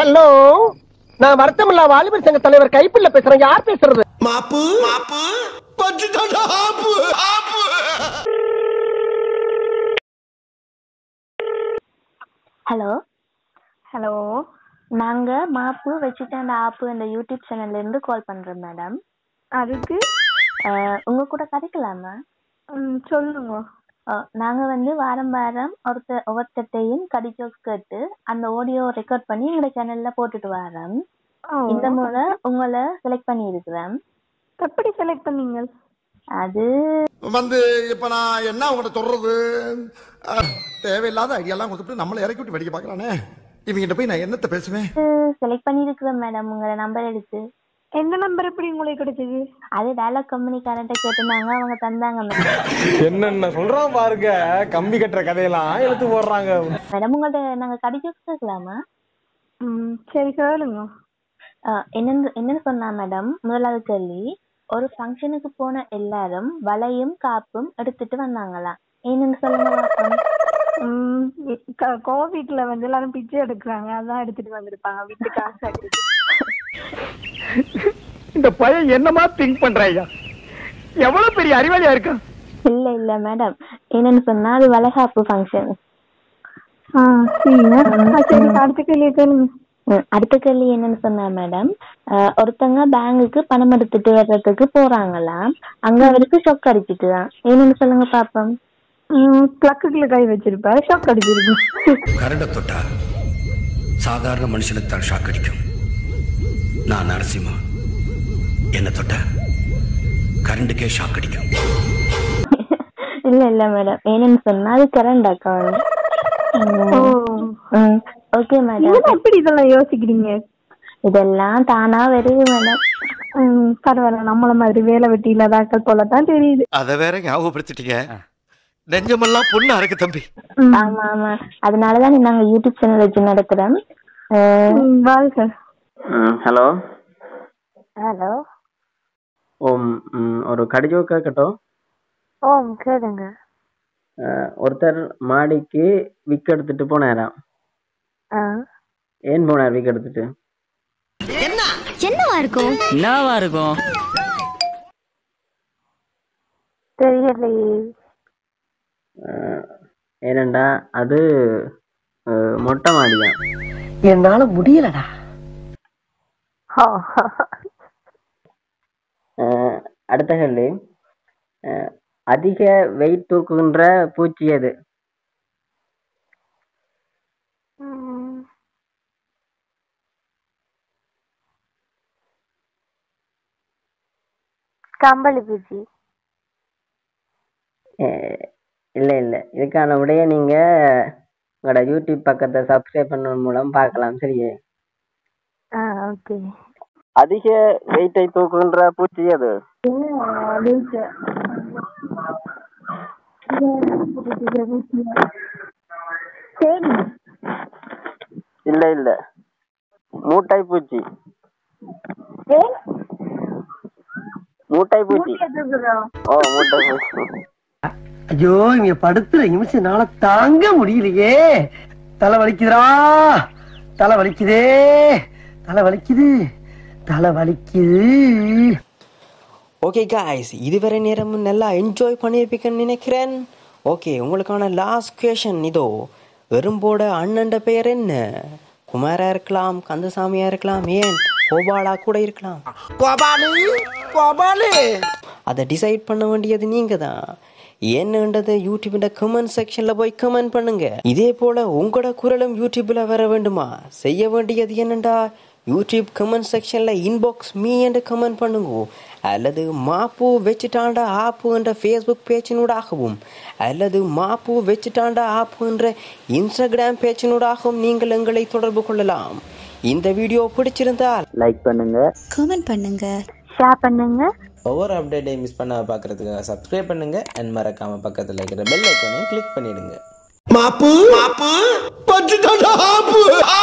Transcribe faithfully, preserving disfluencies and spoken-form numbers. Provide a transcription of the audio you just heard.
Hello, நான் வருத்தமில்லா வாலிபர் சங்க தலைவர் கைப்பிள்ள பேசுறேன். யார் பேசுறது? மாப்பு மாப்பு பச்சுட்டாடா ஆப்பு ஆப்பு. ஹலோ ஹலோ, நாங்க மாப்பு வச்சுட்டாண்ட ஆப்பு இந்த யூடியூப் சேனல்ல இருந்து கால் பண்றோம் மேடம். அதுக்கு உங்க கூட கதைக்கலாமா? ம் சொல்லுங்க. நாங்க வந்து வாரம் வாரம் ஒருத்த ஒவ்வொருத்தையும் கடி ஜோக்ஸ் கேட்டு அந்த ஆடியோ ரெக்கார்ட் பண்ணி எங்க சேனல்ல போட்டுட்டு வரோம். இந்த முறை உங்களை செலக்ட் பண்ணி இருக்கிறேன். எப்படி செலக்ட் பண்ணீங்க? அது வந்து இப்ப நான் என்ன உங்கள்கிட்ட சொல்றது, தேவையில்லாத ஐடியாலாம் கொடுத்துட்டு நம்மளை இறக்கி விட்டு வெடிக்க பாக்குறானே. இவங்கிட்ட போய் நான் என்னத்த பேசுவேன்? செலக்ட் பண்ணி இருக்கிறேன் மேடம். உங்களை நம்பர் எடுத்து. எந்த நம்பர் எப்படி உங்களுக்கு கிடைச்சது? அது டயலாக் கம்பெனிக்காரன்ட்ட கேட்டுனாங்க, அவங்க தந்தாங்க மேடம். என்னென்ன சொல்றான் பாருங்க, கம்பி கட்டுற கதையெல்லாம் எடுத்து போடுறாங்க மேடம். உங்கள்ட்ட நாங்க கடி ஜோக்ஸ் கேட்கலாமா? ம் சரி கேளுங்க. என்னன்னு என்னன்னு சொன்னா மேடம், முதலாவது கேள்வி, ஒரு ஃபங்க்ஷனுக்கு போன எல்லாரும் வளையும் காப்பும் எடுத்துட்டு வந்தாங்களாம். என்னன்னு சொல்லுங்க. கோவிட்ல வந்து எல்லாரும் பிச்சை எடுக்கிறாங்க, அதான் எடுத்துட்டு வந்திருப்பாங்க வீட்டு காசு. இந்த பையன் என்னமா திங்க் பண்றாயா? எவ்வளவு பெரிய அறிவாளியா இருக்கா? இல்ல இல்ல மேடம், என்னன்னு சொன்னா அது வளைகாப்பு ஃபங்க்ஷன். சரி, அடுத்த கேள்வி கேளுங்க. அடுத்த கேள்வி என்னன்னு சொன்னா மேடம், ஒருத்தங்க பேங்குக்கு பணம் எடுத்துட்டு வர்றதுக்கு போறாங்களாம். அங்க அவருக்கு ஷாக் அடிச்சுட்டுதான். என்னன்னு சொல்லுங்க பாப்போம். பிளக்குல கை வச்சிருப்பாரு, ஷாக் அடிச்சிருக்கு. கரண்ட தொட்டா சாதாரண மனுஷனுக்கு தான் ஷாக் அடிக்கும். நான் நரசிம்மா, என்ன தொட்டா கரண்டுக்கே ஷாக் அடிக்கும். இல்ல இல்ல மேடம், என்னன்னு சொன்னா அது கரண்ட் அக்கௌண்ட். Okay madam. எப்படி இதெல்லாம் யோசிக்கிறீங்க? இதெல்லாம் தானா வருது மேடம். பரவாயில்ல, நம்மள மாதிரி வேலை வெட்டி இல்லாதாக்கள் போலதான் தெரியுது. அத வேற ஞாபகப்படுத்திட்டீங்க. நெஞ்சமெல்லாம் பொண்ணா இருக்கு தம்பி. ஆமா ஆமா, அதனாலதான் நாங்க யூடியூப் சேனல் வச்சு நடத்துறோம். வாழ்க. Hello hello. ஓம், ஒரு கடிஜோ கேட்கட்டும். ஓம் கேளுங்க. ஒருத்தர் மாடிக்கு விக் எடுத்துட்டு போனாராம். ஏன் போனார் விக் எடுத்துட்டு? என்னவா இருக்கும் என்னவா இருக்கும் தெரியலையே. ஏனண்டா அது மொட்டை மாடிதான். என்னால முடியலடா. அடுத்த கேள்வி, அதிக வெயிட் தூக்குகின்ற பூச்சி எது? கம்பளி பூச்சி. இல்ல இல்ல, இதுக்கான விடைய நீங்க உங்களோட யூடியூப் பக்கத்தை சப்ஸ்கிரைப் பண்ண மூலம் பார்க்கலாம். சரியே. ஓகே. அதிக வெயிட்டை தூக்குகின்ற பூச்சி அது? இல்ல இல்ல, மூட்டை பூச்சி. மூட்டை பூச்சி. ஓ, மூட்டை பூச்சி. ஐயோ, இங்க படுத்துற நிமிஷம்னால தாங்க முடியலையே. தலை வலிக்குதுடா, தலை வலிக்குதே, தலை வலிக்குது, தலை வலிக்குது. ஓகே காய்ஸ், இதுவரை நேரமும் நல்லா என்ஜாய் பண்ணியிருப்பீங்கன்னு நினைக்கிறேன். ஓகே, உங்களுக்கான லாஸ்ட் குவேஷன் இதோ. எறும்போட அண்ணன்ட பெயர் என்ன? குமாரா இருக்கலாம், கந்தசாமியா இருக்கலாம், ஏன் கோபாலா கூட இருக்கலாம். அதை டிசைட் பண்ண வேண்டியது நீங்க தான். என்னன்றது யூடியூப்ல கமெண்ட் செக்ஷன்ல போய் கமெண்ட் பண்ணுங்க. இதே போல உங்களோட குரலும் யூடியூப்ல வர வேண்டுமா? செய்ய வேண்டியது என்னண்டா, யூடியூப் கமெண்ட் செக்ஷன்ல இன்பாக்ஸ் மீ என்று கமெண்ட் பண்ணுங்க. அல்லது மாப்பு வச்சுட்டாண்டா ஆப்பு என்ற ஃபேஸ்புக் பேச்சினூடாகவும் அல்லது மாப்பு வச்சுட்டாண்டா ஆப்பு என்ற இன்ஸ்டாகிராம் பேச்சினூடாகவும் நீங்கள் எங்களை தொடர்பு கொள்ளலாம். இந்த வீடியோ பிடிச்சிருந்தால் லைக் பண்ணுங்க, கமெண்ட் பண்ணுங்க, ஷேர் பண்ணுங்க. ஒவ்வொரு அப்டேட்டையும் மிஸ் பண்ண பார்க்கறதுக்காக சப்ஸ்கிரைப் பண்ணுங்க. அண்ட் மறக்காம பக்கத்தில் இருக்கிற பெல் ஐக்கானையும் கிளிக் பண்ணிடுங்க. மாப்பு மாப்பு பச்சுட்டாடா ஆப்பு.